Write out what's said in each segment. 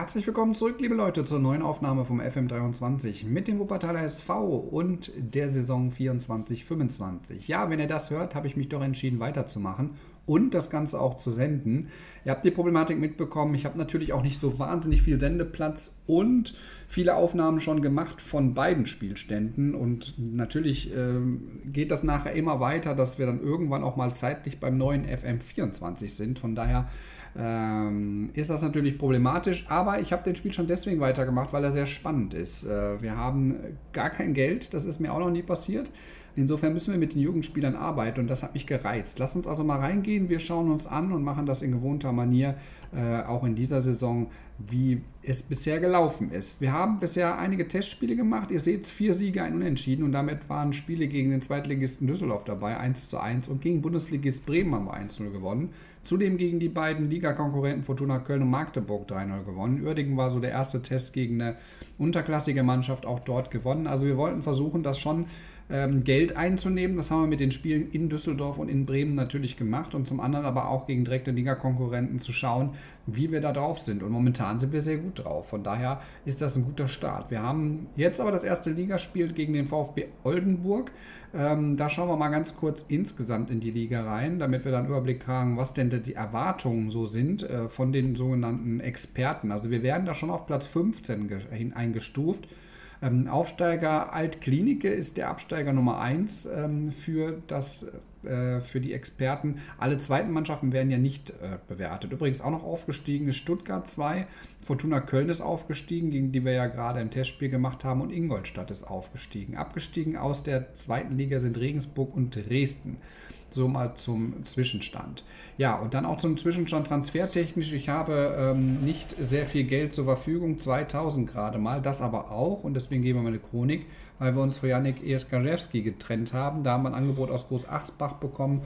Herzlich willkommen zurück, liebe Leute, zur neuen Aufnahme vom FM23 mit dem Wuppertaler SV und der Saison 24/25. Ja, wenn ihr das hört, habe ich mich doch entschieden weiterzumachen und das Ganze auch zu senden. Ihr habt die Problematik mitbekommen, ich habe natürlich auch nicht so wahnsinnig viel Sendeplatz und viele Aufnahmen schon gemacht von beiden Spielständen und natürlich geht das nachher immer weiter, dass wir dann irgendwann auch mal zeitlich beim neuen FM24 sind. Von daher ist das natürlich problematisch, aber ich habe den Spiel schon deswegen weitergemacht, weil er sehr spannend ist. Wir haben gar kein Geld, das ist mir auch noch nie passiert. Insofern müssen wir mit den Jugendspielern arbeiten und das hat mich gereizt. Lasst uns also mal reingehen, wir schauen uns an und machen das in gewohnter Manier, auch in dieser Saison, wie es bisher gelaufen ist. Wir haben bisher einige Testspiele gemacht, ihr seht 4 Siege, ein Unentschieden und damit waren Spiele gegen den Zweitligisten Düsseldorf dabei, 1:1 und gegen Bundesligist Bremen haben wir 1:0 gewonnen. Zudem gegen die beiden Ligakonkurrenten Fortuna Köln und Magdeburg 3:0 gewonnen. Uerdingen war so der erste Test gegen eine unterklassige Mannschaft, auch dort gewonnen. Also wir wollten versuchen, das schon Geld einzunehmen. Das haben wir mit den Spielen in Düsseldorf und in Bremen natürlich gemacht und zum anderen aber auch gegen direkte Ligakonkurrenten zu schauen, wie wir da drauf sind. Und momentan sind wir sehr gut drauf. Von daher ist das ein guter Start. Wir haben jetzt aber das erste Ligaspiel gegen den VfB Oldenburg. Da schauen wir mal ganz kurz insgesamt in die Liga rein, damit wir dann einen Überblick haben, was denn die Erwartungen so sind von den sogenannten Experten. Also wir werden da schon auf Platz 15 eingestuft. Aufsteiger Altklinike ist der Absteiger Nummer 1 für die Experten. Alle zweiten Mannschaften werden ja nicht bewertet. Übrigens auch noch aufgestiegen ist Stuttgart 2, Fortuna Köln ist aufgestiegen, gegen die wir ja gerade ein Testspiel gemacht haben, und Ingolstadt ist aufgestiegen. Abgestiegen aus der zweiten Liga sind Regensburg und Dresden. So mal zum Zwischenstand. Ja, und dann auch zum Zwischenstand transfertechnisch. Ich habe nicht sehr viel Geld zur Verfügung, 2000 gerade mal, das aber auch. Und deswegen geben wir mal eine Chronik, weil wir uns für Yannick Eskarzewski getrennt haben. Da haben wir ein Angebot aus Großachbach bekommen,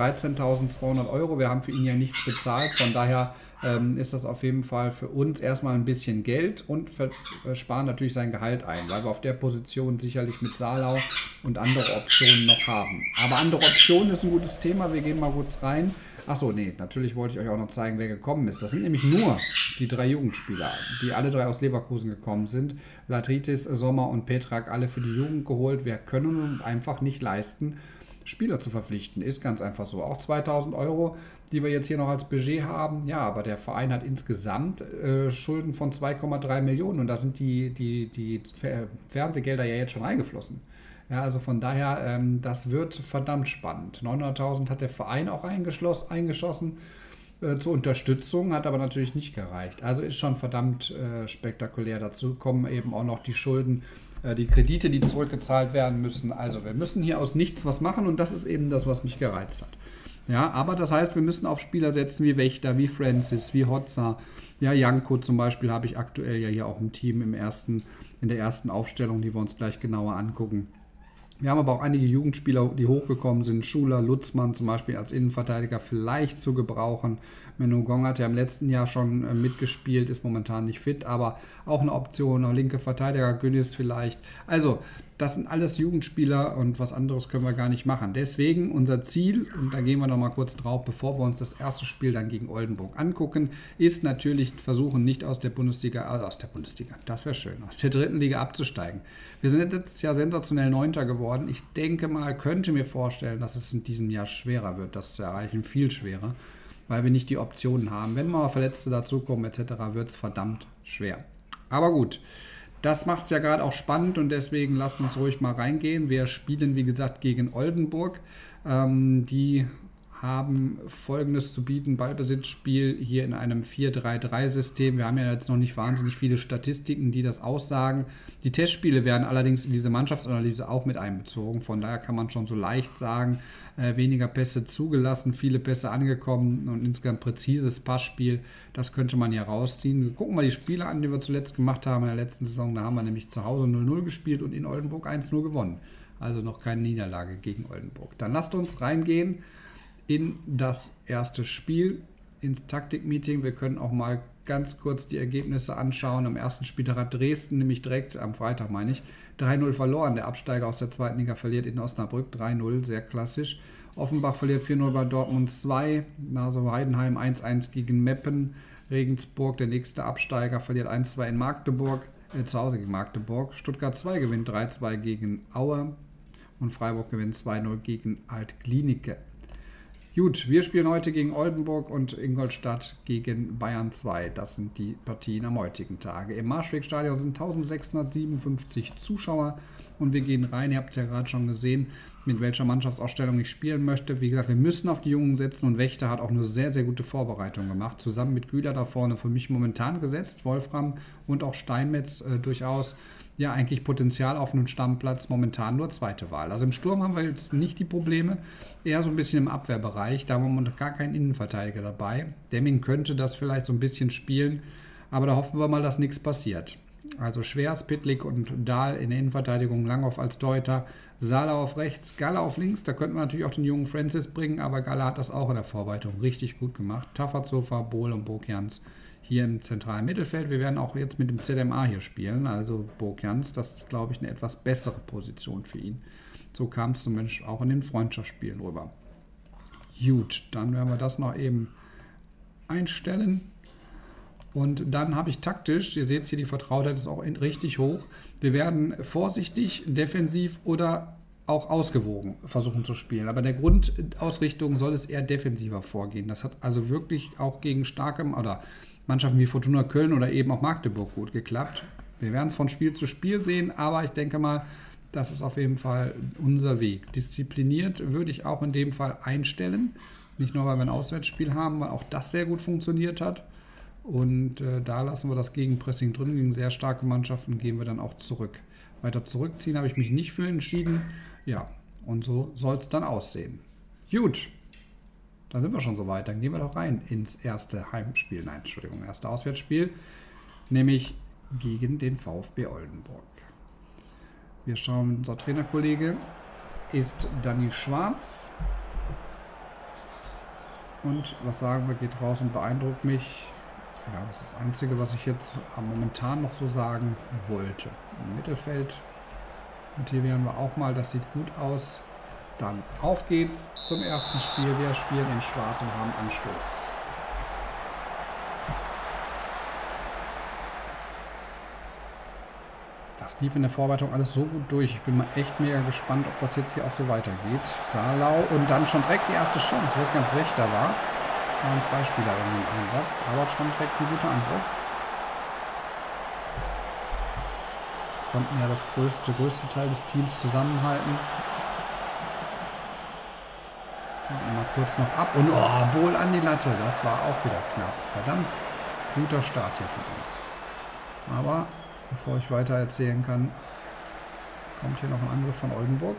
13.200 €. Wir haben für ihn ja nichts bezahlt, von daher ist das auf jeden Fall für uns erstmal ein bisschen Geld und sparen natürlich sein Gehalt ein, weil wir auf der Position sicherlich mit Salau und andere Optionen noch haben. Aber andere Optionen ist ein gutes Thema, wir gehen mal kurz rein. Achso, nee, natürlich wollte ich euch auch noch zeigen, wer gekommen ist. Das sind nämlich nur die 3 Jugendspieler, die alle 3 aus Leverkusen gekommen sind. Latritis, Sommer und Petrak, alle für die Jugend geholt. Wir können uns einfach nicht leisten, Spieler zu verpflichten. Ist ganz einfach so. Auch 2000 €, die wir jetzt hier noch als Budget haben. Ja, aber der Verein hat insgesamt Schulden von 2,3 Millionen und da sind die Fernsehgelder ja jetzt schon reingeflossen. Ja, also von daher, das wird verdammt spannend. 900.000 hat der Verein auch eingeschossen zur Unterstützung, hat aber natürlich nicht gereicht. Also ist schon verdammt spektakulär. Dazu kommen eben auch noch die Schulden, die Kredite, die zurückgezahlt werden müssen. Also wir müssen hier aus nichts was machen und das ist eben das, was mich gereizt hat. Ja, aber das heißt, wir müssen auf Spieler setzen wie Wächter, wie Francis, wie Hotza. Ja, Janko zum Beispiel habe ich aktuell ja hier auch im Team in der ersten Aufstellung, die wir uns gleich genauer angucken. Wir haben aber auch einige Jugendspieler, die hochgekommen sind. Schuler, Lutzmann zum Beispiel als Innenverteidiger vielleicht zu gebrauchen. Menno Gong hat ja im letzten Jahr schon mitgespielt, ist momentan nicht fit, aber auch eine Option. Auch linke Verteidiger, Günnis vielleicht. Also, das sind alles Jugendspieler und was anderes können wir gar nicht machen. Deswegen unser Ziel, und da gehen wir noch mal kurz drauf, bevor wir uns das erste Spiel dann gegen Oldenburg angucken, ist natürlich versuchen, nicht aus der Bundesliga, das wäre schön, aus der dritten Liga abzusteigen. Wir sind letztes Jahr sensationell 9. geworden. Ich denke mal, könnte mir vorstellen, dass es in diesem Jahr schwerer wird, das zu erreichen, viel schwerer, weil wir nicht die Optionen haben. Wenn mal Verletzte dazukommen etc., wird es verdammt schwer. Aber gut. Das macht es ja gerade auch spannend und deswegen lasst uns ruhig mal reingehen. Wir spielen, wie gesagt, gegen Oldenburg. Die haben Folgendes zu bieten: Ballbesitzspiel hier in einem 4-3-3-System. Wir haben ja jetzt noch nicht wahnsinnig viele Statistiken, die das aussagen. Die Testspiele werden allerdings in diese Mannschaftsanalyse auch mit einbezogen. Von daher kann man schon so leicht sagen, weniger Pässe zugelassen, viele Pässe angekommen und insgesamt präzises Passspiel. Das könnte man hier rausziehen. Wir gucken mal die Spiele an, die wir zuletzt gemacht haben in der letzten Saison. Da haben wir nämlich zu Hause 0-0 gespielt und in Oldenburg 1-0 gewonnen. Also noch keine Niederlage gegen Oldenburg. Dann lasst uns reingehen in das erste Spiel, ins Taktikmeeting. Wir können auch mal ganz kurz die Ergebnisse anschauen. Am ersten Spieltag hat Dresden, nämlich direkt am Freitag 3-0 verloren. Der Absteiger aus der zweiten Liga verliert in Osnabrück 3-0, sehr klassisch. Offenbach verliert 4-0 bei Dortmund 2. Also Heidenheim 1-1 gegen Meppen. Regensburg, der nächste Absteiger, verliert 1-2 in Magdeburg, zu Hause gegen Magdeburg. Stuttgart 2 gewinnt 3-2 gegen Aue und Freiburg gewinnt 2-0 gegen Alt-Glienicke. Gut, wir spielen heute gegen Oldenburg und Ingolstadt gegen Bayern 2. Das sind die Partien am heutigen Tage. Im Marschwegstadion sind 1657 Zuschauer und wir gehen rein. Ihr habt es ja gerade schon gesehen, mit welcher Mannschaftsausstellung ich spielen möchte. Wie gesagt, wir müssen auf die Jungen setzen und Wächter hat auch eine sehr, sehr gute Vorbereitung gemacht. Zusammen mit Güler da vorne für mich momentan gesetzt, Wolfram und auch Steinmetz durchaus. Ja, eigentlich Potenzial auf einem Stammplatz, momentan nur zweite Wahl. Also im Sturm haben wir jetzt nicht die Probleme, eher so ein bisschen im Abwehrbereich, da haben wir gar keinen Innenverteidiger dabei. Demming könnte das vielleicht so ein bisschen spielen, aber da hoffen wir mal, dass nichts passiert. Also Schwers, Pitlick und Dahl in der Innenverteidigung, Langhoff als Deuter, Salah auf rechts, Galle auf links, da könnte man natürlich auch den jungen Francis bringen, aber Galle hat das auch in der Vorbereitung richtig gut gemacht. Tafferzofer, Bohl und Bokjans hier im zentralen Mittelfeld. Wir werden auch jetzt mit dem ZMA hier spielen, also Bokjans, das ist, glaube ich, eine etwas bessere Position für ihn. So kam es zumindest auch in den Freundschaftsspielen rüber. Gut, dann werden wir das noch eben einstellen. Und dann habe ich taktisch, ihr seht hier, die Vertrautheit ist auch richtig hoch. Wir werden vorsichtig, defensiv oder auch ausgewogen versuchen zu spielen. Aber der Grundausrichtung soll es eher defensiver vorgehen. Das hat also wirklich auch gegen starke oder Mannschaften wie Fortuna Köln oder eben auch Magdeburg gut geklappt. Wir werden es von Spiel zu Spiel sehen, aber ich denke mal, das ist auf jeden Fall unser Weg. Diszipliniert würde ich auch in dem Fall einstellen. Nicht nur, weil wir ein Auswärtsspiel haben, weil auch das sehr gut funktioniert hat. Und da lassen wir das Gegenpressing drin. Gegen sehr starke Mannschaften gehen wir dann auch zurück. Weiter zurückziehen habe ich mich nicht für entschieden. Ja, und so soll es dann aussehen. Gut, dann sind wir schon soweit. Dann gehen wir doch rein ins erste Heimspiel. Nein, Entschuldigung, erste Auswärtsspiel. Nämlich gegen den VfB Oldenburg. Wir schauen, unser Trainerkollege ist Danny Schwarz. Und was sagen wir, geht raus und beeindruckt mich. Ja, das ist das Einzige, was ich jetzt momentan noch so sagen wollte. Im Mittelfeld motivieren wir auch mal, das sieht gut aus. Dann auf geht's zum ersten Spiel. Wir spielen in Schwarz und haben Anstoß. Das lief in der Vorbereitung alles so gut durch. Ich bin mal echt mega gespannt, ob das jetzt hier auch so weitergeht. Salau und dann schon direkt die erste Chance. Ich weiß gar nicht, wer da war. Da waren zwei Spieler im Einsatz, aber schon direkt ein guter Angriff. Konnten ja das größte Teil des Teams zusammenhalten. Mal kurz noch ab und Bohl an die Latte. Das war auch wieder knapp. Verdammt guter Start hier von uns. Aber bevor ich weiter erzählen kann, kommt hier noch ein Angriff von Oldenburg.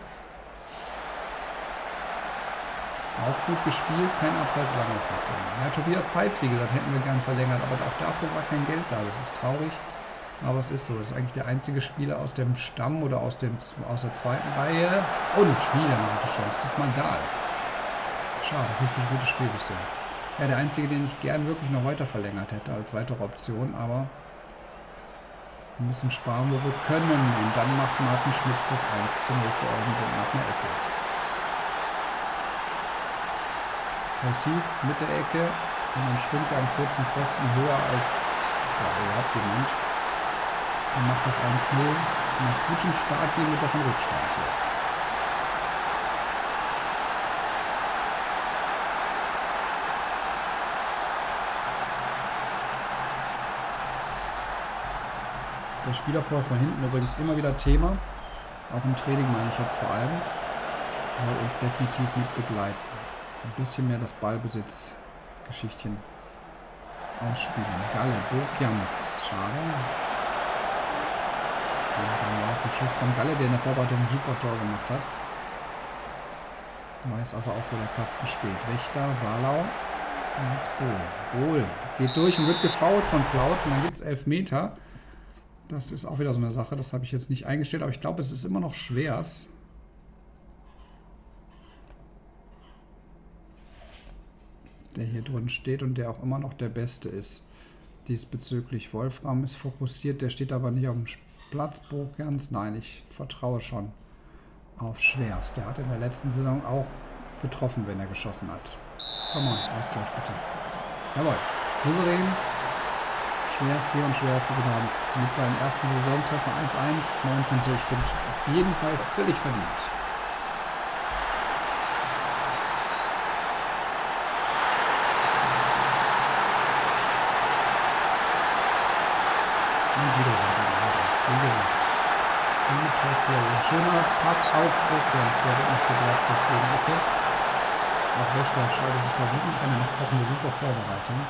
Auch gut gespielt, kein Abseits lange drin. Ja, Tobias Peitz, wie gesagt, hätten wir gern verlängert, aber auch dafür war kein Geld da. Das ist traurig, aber es ist so. Das ist eigentlich der einzige Spieler aus dem Stamm oder aus der zweiten Reihe. Und wieder eine gute Chance, diesmal Dahl. Schade, richtig gutes Spiel bisher. Ja, der einzige, den ich gern wirklich noch weiter verlängert hätte als weitere Option, aber wir müssen sparen, wo wir können. Und dann macht Martin Schmitz das 1:0 für Oldenburg nach einer Ecke. Präcis mit der Ecke und dann schwimmt er am kurzen Pfosten höher als überhaupt jemand und macht das 1:0. Nach gutem Start gehen wir doch in Rückstand hier. Der Spielervorteil von hinten übrigens immer wieder Thema, auch im Training meine ich jetzt vor allem, soll uns definitiv mit begleiten. Ein bisschen mehr das Ballbesitz-Geschichtchen ausspielen. Galle, Bokjans, schade. Und dann war es ein Schuss von Galle, der in der Vorbereitung ein super Tor gemacht hat. Weiß also auch, wo der Kasten steht. Wächter, Salau und jetzt Bohl. Bohl geht durch und wird gefoult von Plautz und dann gibt es Elfmeter. Das ist auch wieder so eine Sache, das habe ich jetzt nicht eingestellt, aber ich glaube, es ist immer noch Schwers. Der hier drin steht und der auch immer noch der Beste ist. Diesbezüglich Wolfram ist fokussiert, der steht aber nicht auf dem Platz. Bokjans, nein, ich vertraue schon auf Schwers. Der hat in der letzten Saison auch getroffen, wenn er geschossen hat. Komm mal, Ausgleich bitte. Jawohl, souverän schwerste und schwerste getan. Mit seinem ersten Saisontreffer 1-1, 19. Ich finde auf jeden Fall völlig verdient. Und wieder sind wir da. Wie gesagt. Schöner Pass auf Burgdens, der wird noch geblockt, deswegen okay. Auch Wächter schaltet sich da gut ein, macht auch eine super Vorbereitung.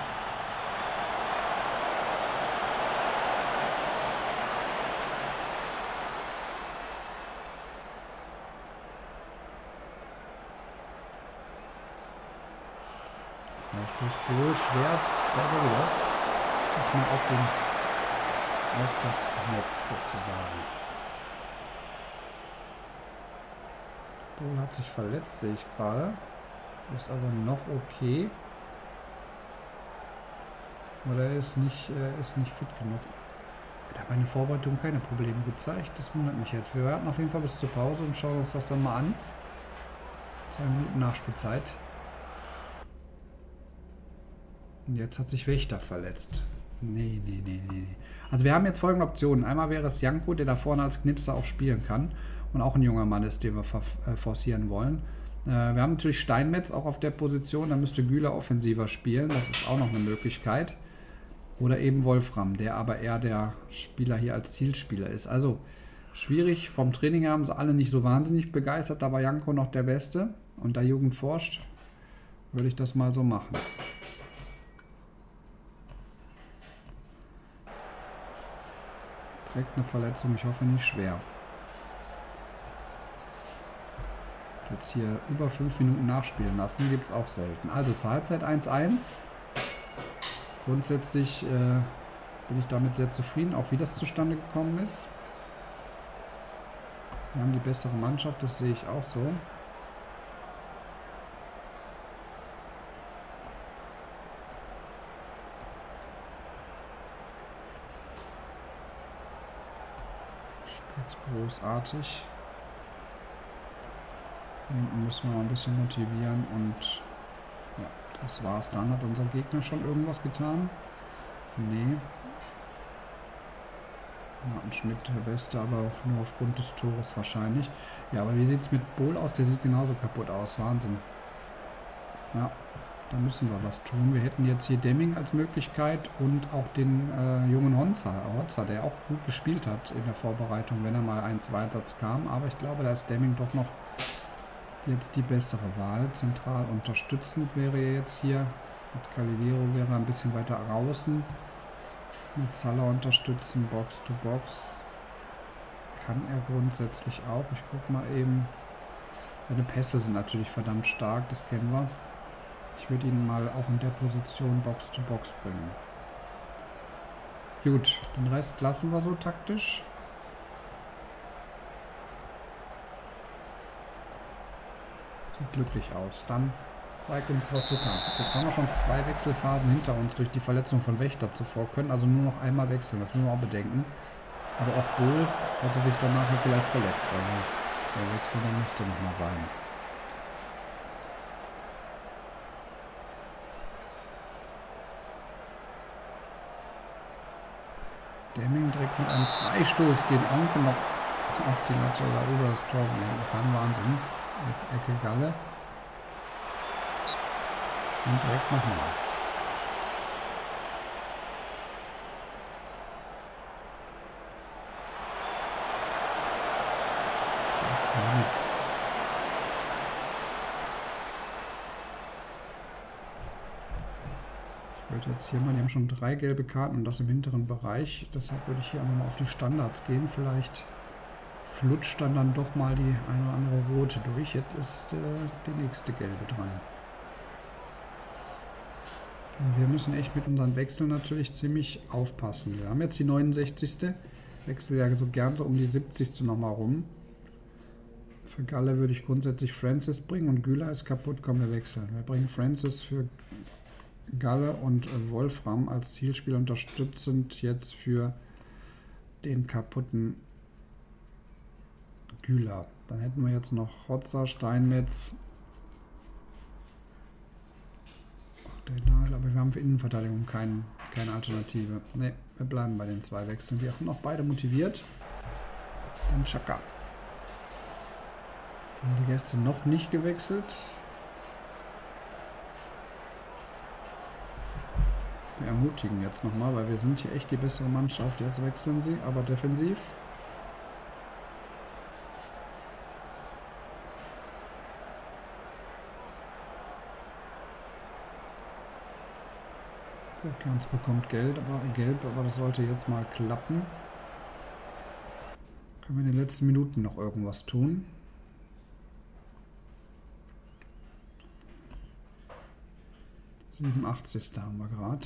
Freistoß Bohl, schweres, da ist er wieder. Das mal auf das Netz sozusagen. Bohl hat sich verletzt, sehe ich gerade. Ist aber noch okay. Oder er ist nicht fit genug. Hat aber in der Vorbereitung keine Probleme gezeigt. Das wundert mich jetzt. Wir warten auf jeden Fall bis zur Pause und schauen uns das dann mal an. 2 Minuten Nachspielzeit. Und jetzt hat sich Wächter verletzt. Nee. Also wir haben jetzt folgende Optionen. Einmal wäre es Janko, der da vorne als Knipser auch spielen kann. Und auch ein junger Mann ist, den wir forcieren wollen. Wir haben natürlich Steinmetz auch auf der Position. Da müsste Güler offensiver spielen. Das ist auch noch eine Möglichkeit. Oder eben Wolfram, der aber eher der Spieler hier als Zielspieler ist. Also schwierig. Vom Training haben sie alle nicht so wahnsinnig begeistert. Da war Janko noch der Beste. Und da Jugend forscht, würde ich das mal so machen. Direkt eine Verletzung. Ich hoffe nicht schwer. Jetzt hier über 5 Minuten nachspielen lassen, gibt es auch selten. Also zur Halbzeit 1-1. Grundsätzlich bin ich damit sehr zufrieden, auch wie das zustande gekommen ist. Wir haben die bessere Mannschaft, das sehe ich auch so. Spielt's großartig. Hier hinten müssen wir mal ein bisschen motivieren und ja, das war's dann. Hat unser Gegner schon irgendwas getan? Nee. Martin Schmidt der Beste, aber auch nur aufgrund des Tores wahrscheinlich. Ja, aber wie sieht es mit Bohl aus? Der sieht genauso kaputt aus. Wahnsinn. Ja, da müssen wir was tun. Wir hätten jetzt hier Demming als Möglichkeit und auch den jungen Hotzer, der auch gut gespielt hat in der Vorbereitung, wenn er mal ein Zweitsatz kam. Aber ich glaube, da ist Demming doch noch jetzt die bessere Wahl. Zentral unterstützend wäre er jetzt hier. Mit Calivero wäre er ein bisschen weiter außen. Mit Salah unterstützen, Box to Box. Kann er grundsätzlich auch. Ich gucke mal eben. Seine Pässe sind natürlich verdammt stark, das kennen wir. Ich würde ihn mal auch in der Position Box to Box bringen. Gut, den Rest lassen wir so taktisch. Sieht glücklich aus. Dann zeig uns, was du kannst. Jetzt haben wir schon 2 Wechselphasen hinter uns durch die Verletzung von Wächter zuvor. Können also nur noch einmal wechseln. Das müssen wir auch bedenken. Aber auch Bohl hätte sich dann nachher vielleicht verletzt. Also der Wechsel, der müsste nochmal sein. Demming direkt mit einem Freistoß den Onkel noch auf die Latte oder über das Tor lenken kann. Wahnsinn. Jetzt Ecke Galle. Und direkt nochmal. Das war nix. Ich würde jetzt hier mal, die haben schon 3 gelbe Karten und das im hinteren Bereich. Deshalb würde ich hier einmal mal auf die Standards gehen. Vielleicht flutscht dann doch mal die eine oder andere rote durch. Jetzt ist die nächste gelbe dran. Und wir müssen echt mit unseren Wechseln natürlich ziemlich aufpassen. Wir haben jetzt die 69. Wechsel ja so gern so um die 70. nochmal rum. Für Galle würde ich grundsätzlich Francis bringen und Güler ist kaputt, kommen wir wechseln. Wir bringen Francis für Galle und Wolfram als Zielspieler unterstützend jetzt für den kaputten Güler. Dann hätten wir jetzt noch Hotzer, Steinmetz. Aber wir haben für Innenverteidigung keinen keine Alternative. Ne, wir bleiben bei den 2 Wechseln. Wir haben noch beide motiviert. Dann Xhaka. Haben die Gäste noch nicht gewechselt. Wir ermutigen jetzt nochmal, weil wir sind hier echt die bessere Mannschaft. Jetzt wechseln sie, aber defensiv. Ganz bekommt gelb, aber das sollte jetzt mal klappen. Können wir in den letzten Minuten noch irgendwas tun? – 87. haben wir gerade.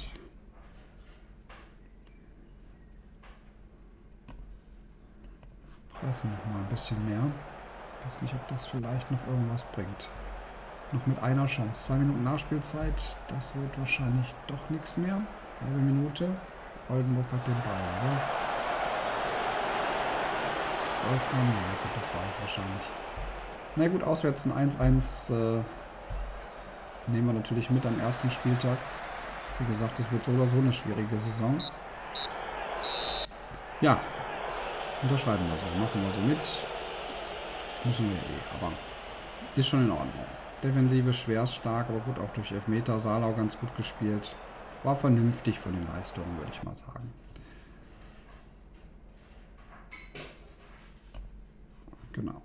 Pressen noch mal ein bisschen mehr. Ich weiß nicht, ob das vielleicht noch irgendwas bringt. Noch mit einer Chance. 2 Minuten Nachspielzeit. Das wird wahrscheinlich doch nichts mehr. Halbe Minute. Oldenburg hat den Ball, oder? Wolfram, ja gut, das war es wahrscheinlich. Na gut, auswärts ein 1-1 nehmen wir natürlich mit am ersten Spieltag. Wie gesagt, es wird so oder so eine schwierige Saison. Ja, unterschreiben wir so. Machen wir so mit. Müssen wir aber ist schon in Ordnung. Defensive schwer stark, aber gut auch durch Elfmeter. Saarlau ganz gut gespielt. War vernünftig von den Leistungen, würde ich mal sagen. Genau.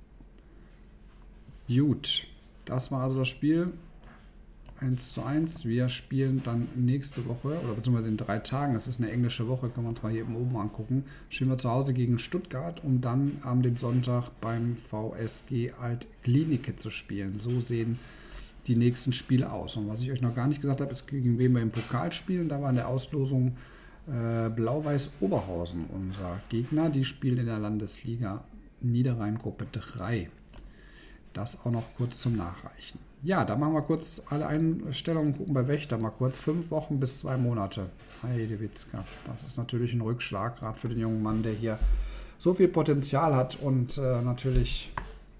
Gut, das war also das Spiel. 1:1. Wir spielen dann nächste Woche, oder beziehungsweise in 3 Tagen, das ist eine englische Woche, können wir uns mal hier oben angucken, spielen wir zu Hause gegen Stuttgart, um dann am dem Sonntag beim VSG Alt-Glienicke zu spielen. So sehen die nächsten Spiele aus. Und was ich euch noch gar nicht gesagt habe, ist, gegen wen wir im Pokal spielen. Da war in der Auslosung Blau-Weiß Oberhausen unser Gegner. Die spielen in der Landesliga Niederrhein-Gruppe 3. Das auch noch kurz zum Nachreichen. Ja, da machen wir kurz alle Einstellungen, gucken bei Wächter mal kurz. 5 Wochen bis 2 Monate. Heidewitzka. Das ist natürlich ein Rückschlag, gerade für den jungen Mann, der hier so viel Potenzial hat und natürlich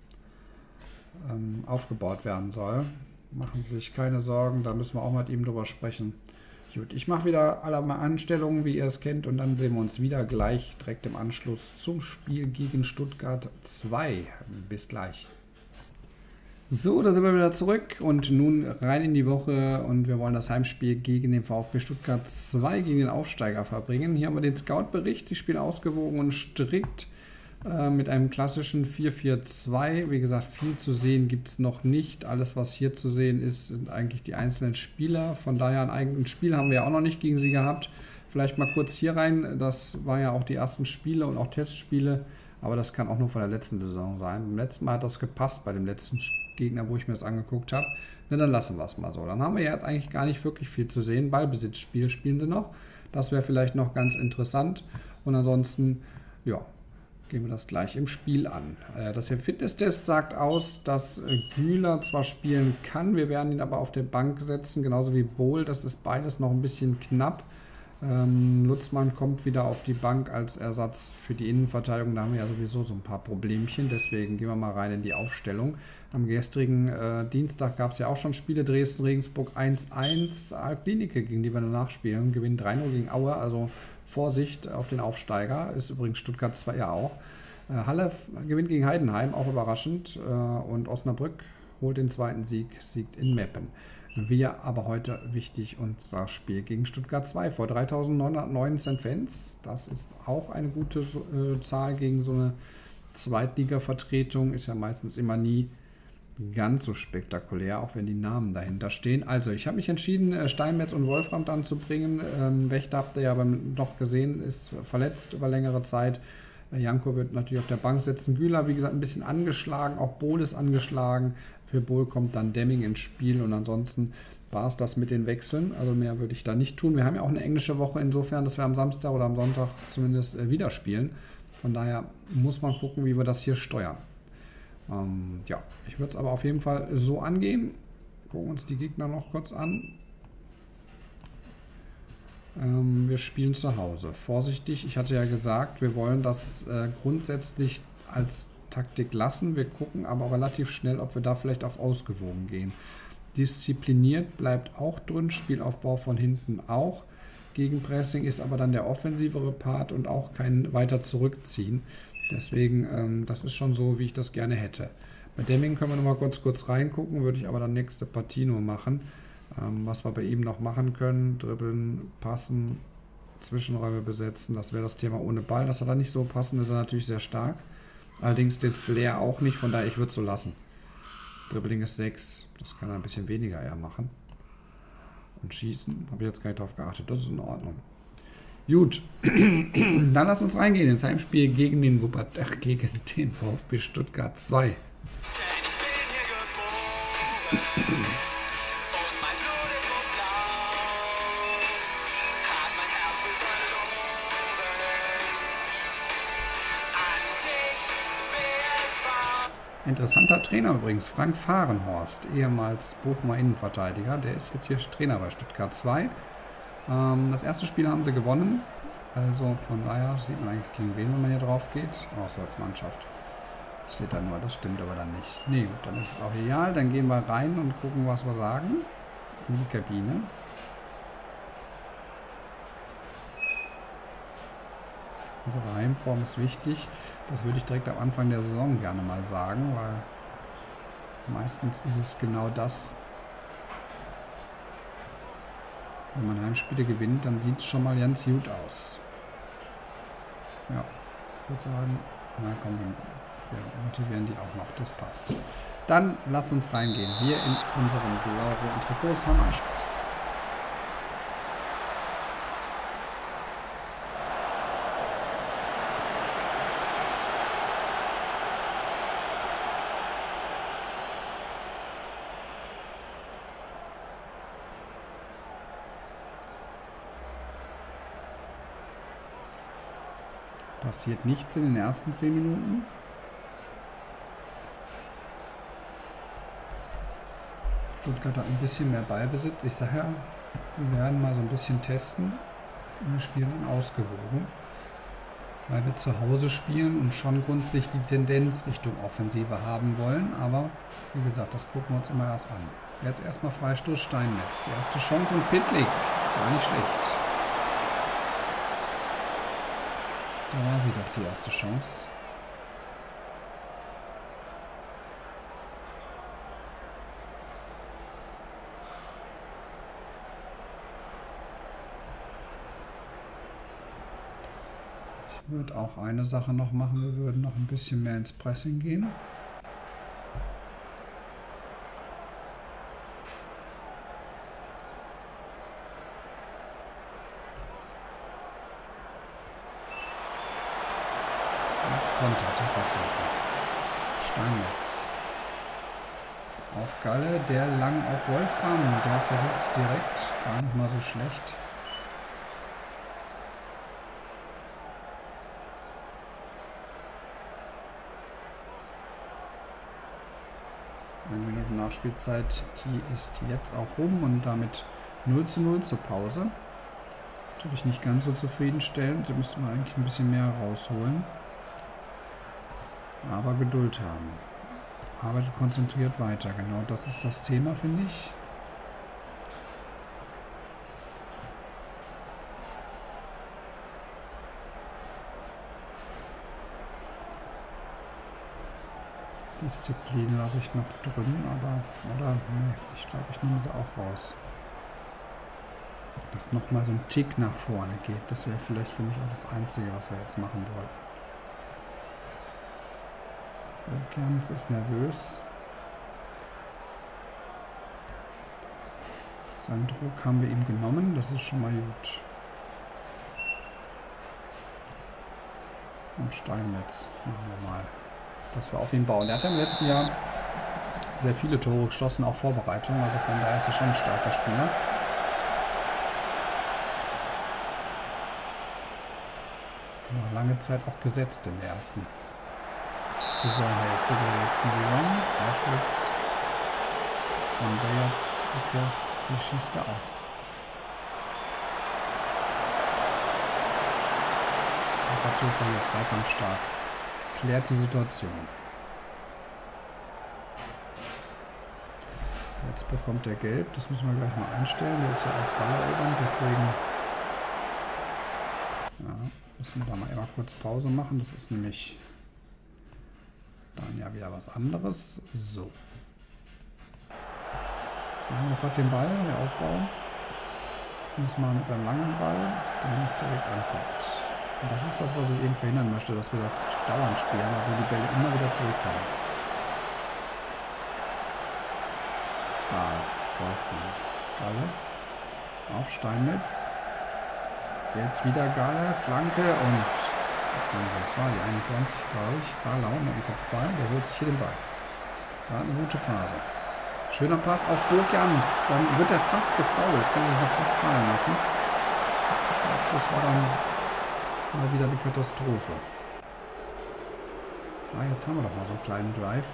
aufgebaut werden soll. Machen Sie sich keine Sorgen, da müssen wir auch mit ihm drüber sprechen. Gut, ich mache wieder alle Einstellungen, wie ihr es kennt, und dann sehen wir uns wieder gleich direkt im Anschluss zum Spiel gegen Stuttgart 2. Bis gleich. So, da sind wir wieder zurück und nun rein in die Woche und wir wollen das Heimspiel gegen den VfB Stuttgart 2 gegen den Aufsteiger verbringen. Hier haben wir den Scout-Bericht, die spielen ausgewogen und strikt mit einem klassischen 4-4-2. Wie gesagt, viel zu sehen gibt es noch nicht. Alles, was hier zu sehen ist, sind eigentlich die einzelnen Spieler. Von daher ein eigenes Spiel haben wir ja auch noch nicht gegen sie gehabt. Vielleicht mal kurz hier rein, das war ja auch die ersten Spiele und auch Testspiele, aber das kann auch nur von der letzten Saison sein. Beim letzten Mal hat das gepasst bei dem letzten Gegner, wo ich mir das angeguckt habe. Na, dann lassen wir es mal so. Dann haben wir jetzt eigentlich gar nicht wirklich viel zu sehen. Ballbesitzspiel spielen sie noch. Das wäre vielleicht noch ganz interessant. Und ansonsten, ja, gehen wir das gleich im Spiel an. Das hier Fitnesstest sagt aus, dass Güler zwar spielen kann, wir werden ihn aber auf der Bank setzen, genauso wie Bohl. Das ist beides noch ein bisschen knapp. Lutzmann kommt wieder auf die Bank als Ersatz für die Innenverteidigung. Da haben wir ja sowieso so ein paar Problemchen. Deswegen gehen wir mal rein in die Aufstellung. Am gestrigen Dienstag gab es ja auch schon Spiele. Dresden-Regensburg 1-1. Alt-Glienicke, gegen die wir danach spielen. Gewinnen 3-0 gegen Aue. Also Vorsicht auf den Aufsteiger. Ist übrigens Stuttgart 2 ja auch. Halle gewinnt gegen Heidenheim, auch überraschend. Und Osnabrück holt den zweiten Sieg, siegt in Meppen. Wir aber heute wichtig unser Spiel gegen Stuttgart 2 vor 3.919 Fans. Das ist auch eine gute Zahl gegen so eine Zweitliga-Vertretung. Ist ja meistens immer nie ganz so spektakulär, auch wenn die Namen dahinter stehen. Also ich habe mich entschieden, Steinmetz und Wolfram dann zu bringen. Wächter habt ihr ja doch gesehen, ist verletzt über längere Zeit. Janko wird natürlich auf der Bank sitzen. Güler, wie gesagt, ein bisschen angeschlagen. Auch Bohl ist angeschlagen. Für Bohl kommt dann Demming ins Spiel. Und ansonsten war es das mit den Wechseln. Also mehr würde ich da nicht tun. Wir haben ja auch eine englische Woche insofern, dass wir am Samstag oder am Sonntag zumindest wieder spielen. Von daher muss man gucken, wie wir das hier steuern. Ja, ich würde es aber auf jeden Fall so angehen. Gucken uns die Gegner noch kurz an. Wir spielen zu Hause. Vorsichtig, ich hatte ja gesagt, wir wollen das grundsätzlich als Taktik lassen. Wir gucken aber relativ schnell, ob wir da vielleicht auf ausgewogen gehen. Diszipliniert bleibt auch drin, Spielaufbau von hinten auch. Gegenpressing ist aber dann der offensivere Part und auch kein weiter zurückziehen. Deswegen, das ist schon so, wie ich das gerne hätte. Bei Deming können wir nochmal kurz reingucken, würde ich aber dann nächste Partie nur machen. Was wir bei ihm noch machen können, dribbeln, passen, Zwischenräume besetzen, das wäre das Thema ohne Ball. Das hat er nicht so passen, ist er natürlich sehr stark. Allerdings den Flair auch nicht, von daher ich würde es so lassen. Dribbling ist 6, das kann er ein bisschen weniger eher machen. Und schießen, habe ich jetzt gar nicht drauf geachtet, das ist in Ordnung. Gut, dann lass uns reingehen ins Heimspiel gegen den VfB Stuttgart 2. Interessanter Trainer übrigens, Frank Fahrenhorst, ehemals Bochumer Innenverteidiger. Der ist jetzt hier Trainer bei Stuttgart 2. Das erste Spiel haben sie gewonnen. Also von daher sieht man eigentlich gegen wen, wenn man hier drauf geht. Auswärtsmannschaft. Steht da nur, das stimmt aber dann nicht. Nee, gut, dann ist es auch egal. Dann gehen wir rein und gucken, was wir sagen. In die Kabine. Unsere Heimform ist wichtig. Das würde ich direkt am Anfang der Saison gerne mal sagen, weil meistens ist es genau das. Wenn man Heimspiele gewinnt, dann sieht es schon mal ganz gut aus. Ja, ich würde sagen, na komm, wir motivieren die auch noch, das passt. Dann lasst uns reingehen. Wir in unseren blau-roten Trikots haben Anschluss. Passiert nichts in den ersten 10 Minuten. Stuttgart hat ein bisschen mehr Ballbesitz. Ich sage ja, wir werden mal so ein bisschen testen. Wir spielen dann ausgewogen, weil wir zu Hause spielen und schon grundsätzlich die Tendenz Richtung Offensive haben wollen. Aber wie gesagt, das gucken wir uns immer erst an. Jetzt erstmal Freistoß Steinmetz. Die erste Chance und Pitlick. Gar nicht schlecht. Da war sie doch, die erste Chance. Ich würde auch eine Sache noch machen. Wir würden noch ein bisschen mehr ins Pressing gehen. Konter, der Versuch. Steinmetz. Auf Galle, der lang auf Wolfram. Der versucht es direkt. Gar nicht mal so schlecht. Eine Minute Nachspielzeit, die ist jetzt auch rum und damit 0:0 zur Pause. Natürlich nicht ganz so zufriedenstellend. Da müssten wir eigentlich ein bisschen mehr rausholen. Aber Geduld haben. Arbeitet konzentriert weiter. Genau das ist das Thema, finde ich. Disziplin lasse ich noch drin, aber, oder, nee, ich glaube, ich nehme sie auch raus. Dass nochmal so ein Tick nach vorne geht, das wäre vielleicht für mich auch das Einzige, was wir jetzt machen sollten. Ganz ist nervös. Seinen Druck haben wir ihm genommen, das ist schon mal gut. Und Steinmetz machen wir mal. Das wir auf ihn bauen. Er hat ja im letzten Jahr sehr viele Tore geschossen, auch Vorbereitung, also von daher ist er schon ein starker Spieler. War lange Zeit auch gesetzt in der ersten Saisonhälfte der letzten Saison. Freistoß von Bayerts Ecke, die schießt er auch. Dazu von der Zweikampf stark. Klärt die Situation. Jetzt bekommt er gelb, das müssen wir gleich mal einstellen. Der ist ja auch ballerobernd, deswegen kurz Pause machen. Das ist nämlich dann ja wieder was anderes. So. Dann haben wir gerade den Ball, der Aufbau. Diesmal mit einem langen Ball, der nicht direkt ankommt. Und das ist das, was ich eben verhindern möchte, dass wir das dauernd spielen, also die Bälle immer wieder zurückkommen. Da, Wolfram. Galle. Auf Steinmetz. Jetzt wieder Galle, Flanke und das war die 21, glaube ich. Dalau mit dem Kopfball, der holt sich hier den Ball. War eine gute Phase. Schöner Pass auf Bogans. Dann wird er fast gefoult. Kann sich noch fast fallen lassen. Der Abschluss war dann mal wieder eine Katastrophe. Ah, jetzt haben wir doch mal so einen kleinen Drive.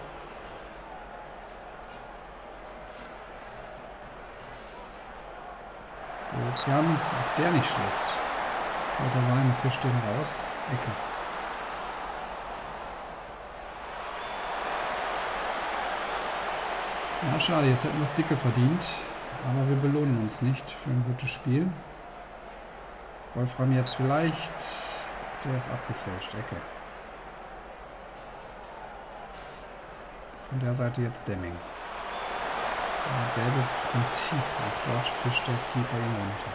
Bogans, auch der nicht schlecht. Wollte er sein, Fisch den raus. Ecke. Ja, schade, jetzt hätten wir es dicke verdient, aber wir belohnen uns nicht für ein gutes Spiel. Wolfram jetzt vielleicht, der ist abgefälscht, Ecke. Von der Seite jetzt Demming. Dasselbe Prinzip, auch dort fischt der Keeper ihn runter.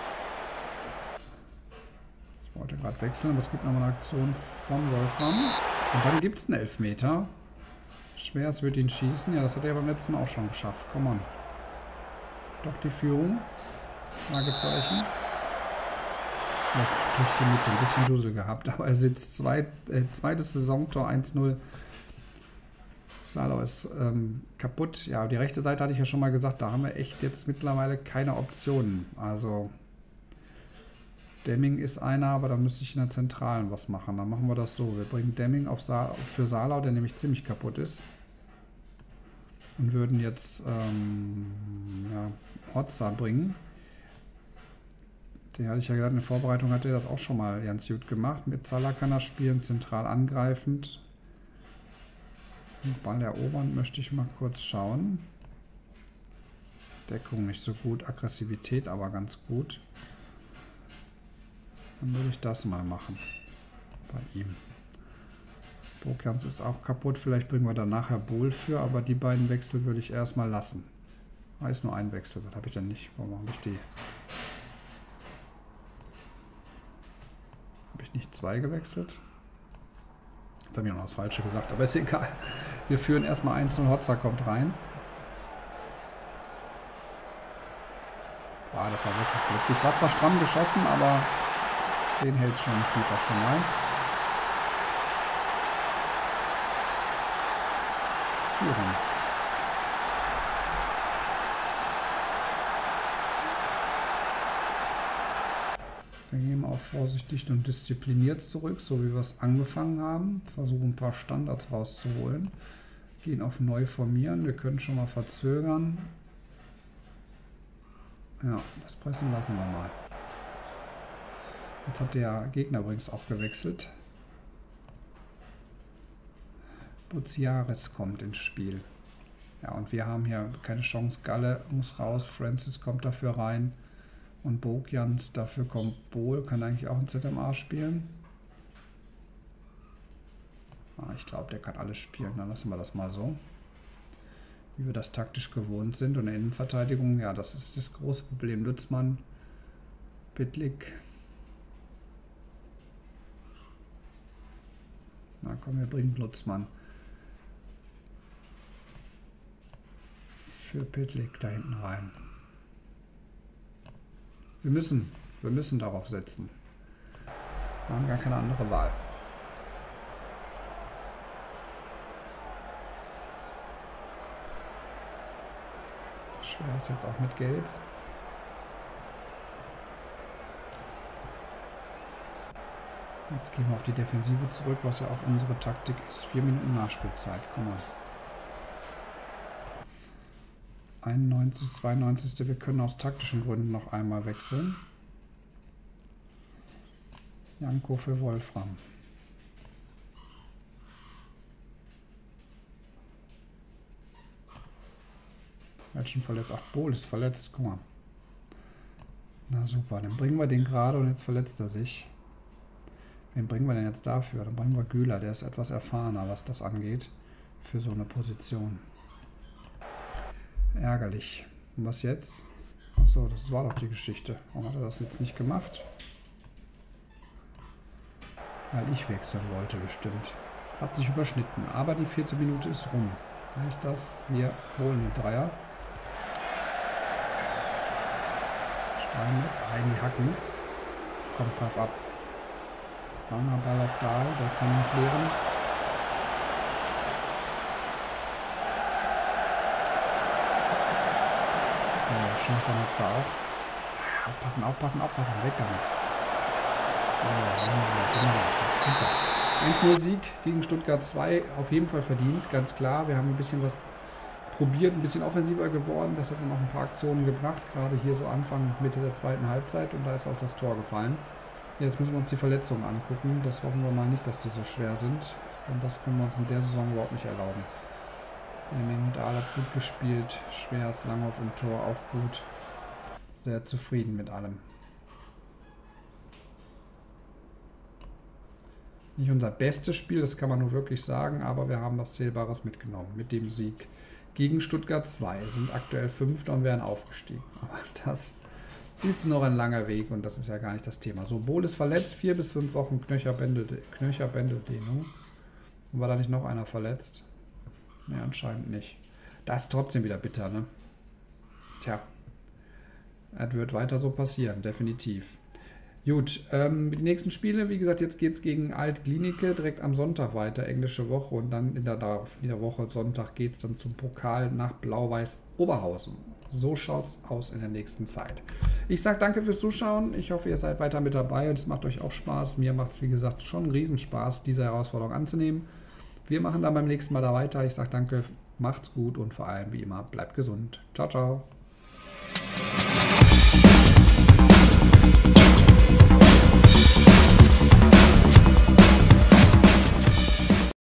Ich wollte gerade wechseln, aber es gibt nochmal eine Aktion von Wolfram. Und dann gibt es einen Elfmeter. Schwers wird ihn schießen. Ja, das hat er beim letzten Mal auch schon geschafft. Komm on. Doch die Führung. Fragezeichen. Ja, durch die Mitte ein bisschen Dusel gehabt. Aber er sitzt zweites Saisontor 1-0. Saarlau ist kaputt. Ja, die rechte Seite hatte ich ja schon mal gesagt. Da haben wir echt jetzt mittlerweile keine Optionen. Also Demming ist einer, aber da müsste ich in der Zentralen was machen. Dann machen wir das so. Wir bringen Demming für Saarlau, der nämlich ziemlich kaputt ist. Und würden jetzt Hotza bringen. Der hatte ich ja gesagt, in der Vorbereitung hat er das auch schon mal ganz gut gemacht. Mit Salah kann er spielen, zentral angreifend. Und Ball erobern möchte ich mal kurz schauen. Deckung nicht so gut, Aggressivität aber ganz gut. Dann würde ich das mal machen bei ihm. Bogans ist auch kaputt, vielleicht bringen wir da nachher Bohl für, aber die beiden Wechsel würde ich erstmal lassen. Da ist nur ein Wechsel, das habe ich dann nicht. Warum habe ich die? Habe ich nicht zwei gewechselt? Jetzt habe ich noch das Falsche gesagt, aber ist egal. Wir führen erstmal 1-0, Hotza kommt rein. Ah, das war wirklich glücklich. War zwar stramm geschossen, aber den hält schon ein Keeper schon mal. Führung. Wir gehen auch vorsichtig und diszipliniert zurück, so wie wir es angefangen haben. Versuchen ein paar Standards rauszuholen. Gehen auf neu formieren. Wir können schon mal verzögern. Ja, das Pressen lassen wir mal. Jetzt hat der Gegner übrigens auch gewechselt. Buziaris kommt ins Spiel. Ja, und wir haben hier keine Chance. Galle muss raus. Francis kommt dafür rein. Und Bogans, dafür kommt Bohl. Kann eigentlich auch ein ZMA spielen. Ah, ich glaube, der kann alles spielen. Dann lassen wir das mal so. Wie wir das taktisch gewohnt sind. Und in der Innenverteidigung, ja, das ist das große Problem. Lützmann, Bitlik. Na komm, wir bringen Lützmann. Für Bitlik da hinten rein. Wir müssen darauf setzen. Wir haben gar keine andere Wahl. Schwer ist jetzt auch mit Gelb. Jetzt gehen wir auf die Defensive zurück, was ja auch unsere Taktik ist. 4 Minuten Nachspielzeit. Komm mal. 91, 92. Wir können aus taktischen Gründen noch einmal wechseln. Janko für Wolfram. Er hat schon verletzt. Ach, Bohl ist verletzt. Guck mal. Na super, dann bringen wir den gerade und jetzt verletzt er sich. Wen bringen wir denn jetzt dafür? Dann bringen wir Güler, der ist etwas erfahrener, was das angeht, für so eine Position. Ärgerlich. Und was jetzt? Achso, das war doch die Geschichte. Warum hat er das jetzt nicht gemacht? Weil ich wechseln wollte, bestimmt. Hat sich überschnitten. Aber die 4. Minute ist rum. Heißt das, wir holen den Dreier. Steinmetz, in die Hacken. Kommt Pfaff ab. Langer Ball auf Dahl, der kann ihn klären. Ja, schön von Nutzer auch. Aufpassen, aufpassen, aufpassen. Weg damit. Das ist super. 1-0 Sieg gegen Stuttgart 2. Auf jeden Fall verdient, ganz klar. Wir haben ein bisschen was probiert, ein bisschen offensiver geworden. Das hat dann auch ein paar Aktionen gebracht. Gerade hier so Anfang, Mitte der zweiten Halbzeit. Und da ist auch das Tor gefallen. Jetzt müssen wir uns die Verletzungen angucken. Das hoffen wir mal nicht, dass die so schwer sind. Und das können wir uns in der Saison überhaupt nicht erlauben. Der Dahl hat gut gespielt. Schwer ist Langhoff im Tor auch gut. Sehr zufrieden mit allem. Nicht unser bestes Spiel, das kann man nur wirklich sagen, aber wir haben was Zählbares mitgenommen mit dem Sieg gegen Stuttgart 2. Sind aktuell 5. und werden aufgestiegen. Aber das ist noch ein langer Weg und das ist ja gar nicht das Thema. So, Bohl ist verletzt, 4 bis 5 Wochen Knöcherbändeldehnung. War da nicht noch einer verletzt? Ne, anscheinend nicht. Das ist trotzdem wieder bitter, ne? Tja, das wird weiter so passieren, definitiv. Gut, die nächsten Spiele, wie gesagt, jetzt geht es gegen Alt-Glienicke direkt am Sonntag weiter, englische Woche, und dann in der Woche Sonntag geht es dann zum Pokal nach Blau-Weiß Oberhausen. So schaut es aus in der nächsten Zeit. Ich sage danke fürs Zuschauen, ich hoffe, ihr seid weiter mit dabei und es macht euch auch Spaß. Mir macht es, wie gesagt, schon einen Riesenspaß, diese Herausforderung anzunehmen. Wir machen dann beim nächsten Mal da weiter. Ich sage danke, macht's gut und vor allem, wie immer, bleibt gesund. Ciao, ciao.